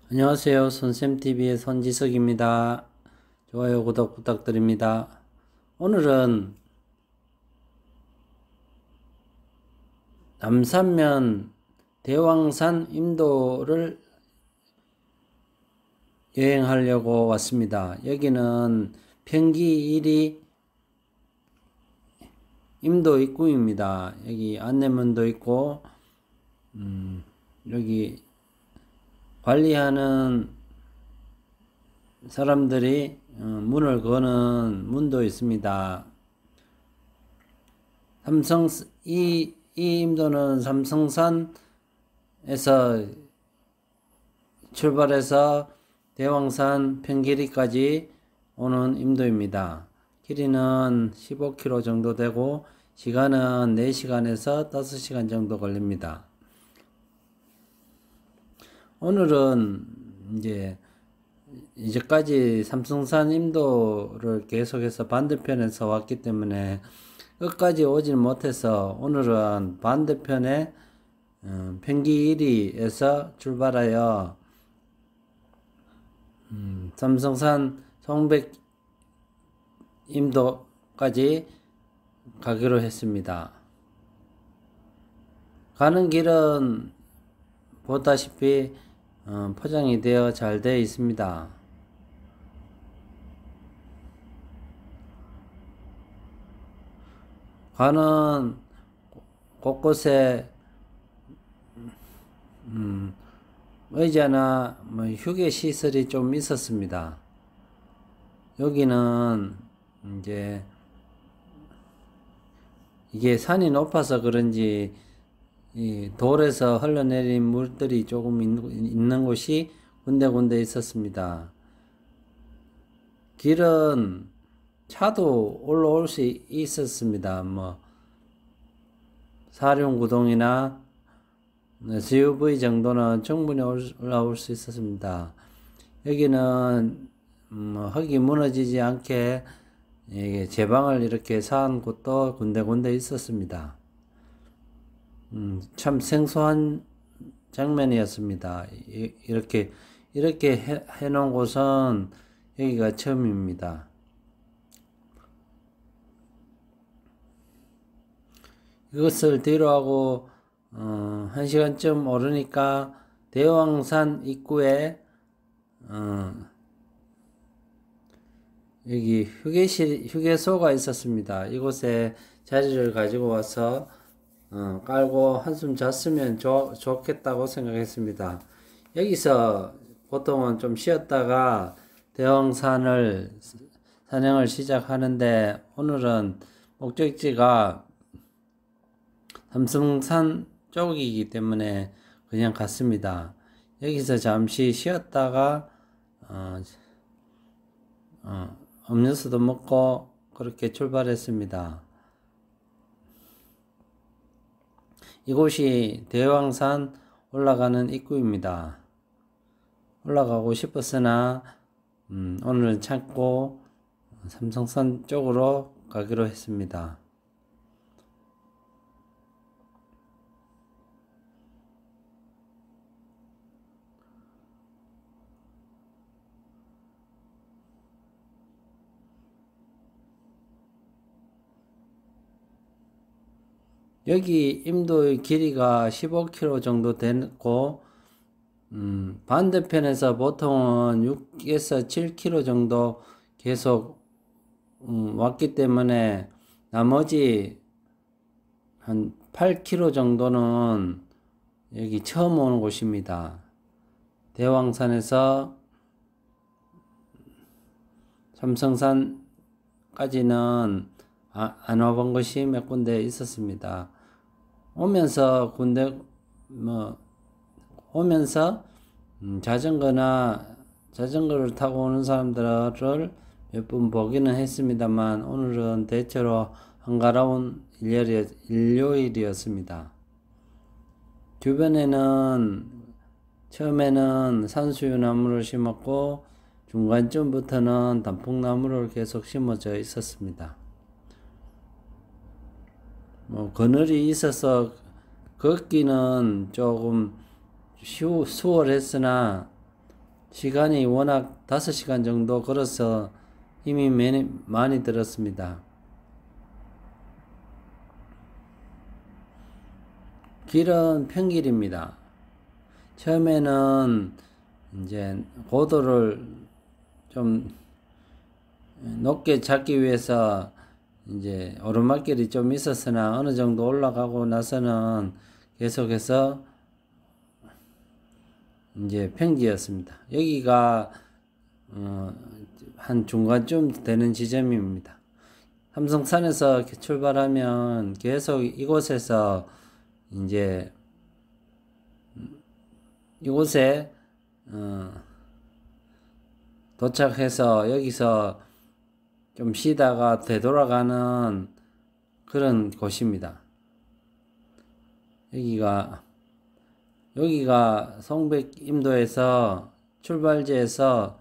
안녕하세요. 손쌤TV의 손지석입니다. 좋아요, 구독 부탁드립니다. 오늘은 남산면 대왕산 임도를 여행하려고 왔습니다. 여기는 평기 1위 임도 입구입니다. 여기 안내문도 있고 여기 관리하는 사람들이 문을 거는 문도 있습니다. 이 임도는 삼성산에서 출발해서 대왕산 평길이까지 오는 임도입니다. 길이는 15km 정도 되고 시간은 4시간에서 5시간 정도 걸립니다. 오늘은 이제까지 삼성산 임도를 계속해서 반대편에서 왔기 때문에 끝까지 오질 못해서 오늘은 반대편에 평기 1위에서 출발하여 삼성산 송백 임도까지 가기로 했습니다. 가는 길은 보다시피 포장이 되어 잘 되어 있습니다. 가는 곳곳에 의자나 휴게 시설이 좀 있었습니다. 여기는 이게 산이 높아서 그런지 이 돌에서 흘러내린 물들이 조금 있는 곳이 군데군데 있었습니다. 길은 차도 올라올 수 있었습니다. 사륜구동이나 SUV 정도는 충분히 올라올 수 있었습니다. 여기는 흙이 무너지지 않게 제방을 이렇게 쌓은 곳도 군데군데 있었습니다. 참 생소한 장면이었습니다. 이렇게 해놓은 곳은 여기가 처음입니다. 이것을 뒤로하고 1시간쯤 오르니까 대왕산 입구에 여기 휴게소가 있었습니다. 이곳에 자리를 가지고 와서 깔고 한숨 잤으면 좋겠다고 생각했습니다. 여기서 보통은 좀 쉬었다가 대왕산을 산행을 시작하는데 오늘은 목적지가 삼성산 쪽이기 때문에 그냥 갔습니다. 여기서 잠시 쉬었다가 음료수도 먹고 그렇게 출발했습니다. 이곳이 대왕산 올라가는 입구입니다. 올라가고 싶었으나 오늘은 참고 삼성산 쪽으로 가기로 했습니다. 여기 임도의 길이가 15km 정도 되고 반대편에서 보통은 6에서 7km 정도 계속 왔기 때문에 나머지 한 8km 정도는 여기 처음 오는 곳입니다. 대왕산에서 삼성산까지는 안 와본 것이 몇 군데 있었습니다. 오면서 자전거를 타고 오는 사람들을 몇 분 보기는 했습니다만 오늘은 대체로 한가로운 일요일이었습니다. 주변에는 처음에는 산수유나무를 심었고 중간쯤부터는 단풍나무를 계속 심어져 있었습니다. 그늘이 있어서 걷기는 조금 수월했으나 시간이 워낙 5시간 정도 걸어서 힘이 많이 들었습니다. 길은 평길입니다. 처음에는 이제 고도를 좀 높게 잡기 위해서 이제 오르막길이 좀 있었으나 어느 정도 올라가고 나서는 계속해서 이제 평지였습니다. 여기가 한 중간쯤 되는 지점입니다. 삼성산에서 출발하면 계속 이곳에서 이제 이곳에 도착해서 여기서 좀 쉬다가 되돌아가는 그런 곳입니다. 여기가 송백임도에서 출발지에서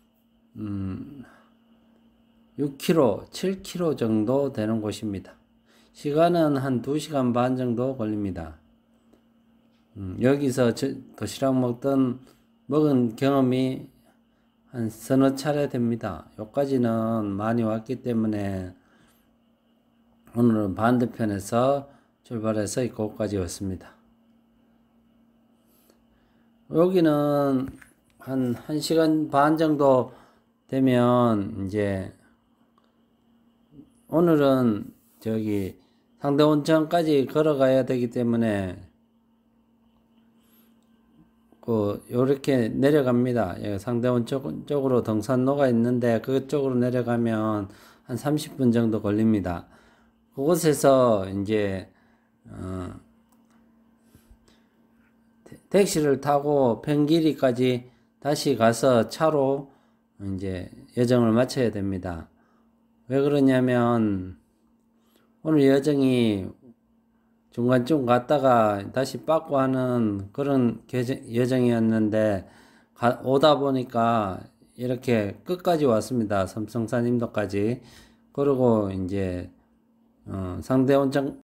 6km, 7km 정도 되는 곳입니다. 시간은 한 2시간 반 정도 걸립니다. 여기서 도시락 먹은 경험이 한 서너 차례 됩니다. 여기까지는 많이 왔기 때문에 오늘은 반대편에서 출발해서 이곳까지 왔습니다. 여기는 한 1시간 반 정도 되면 이제 오늘은 저기 상대온천까지 걸어가야 되기 때문에 요렇게 내려갑니다. 상대온 쪽으로 등산로가 있는데 그쪽으로 내려가면 한 30분 정도 걸립니다. 그곳에서 이제 택시를 타고 평길이까지 다시 가서 차로 이제 여정을 마쳐야 됩니다. 왜 그러냐면 오늘 여정이 중간쯤 갔다가 다시 빠꾸 하는 그런 여정이었는데 오다 보니까 이렇게 끝까지 왔습니다. 삼성산 임도까지. 그리고 이제 상대온천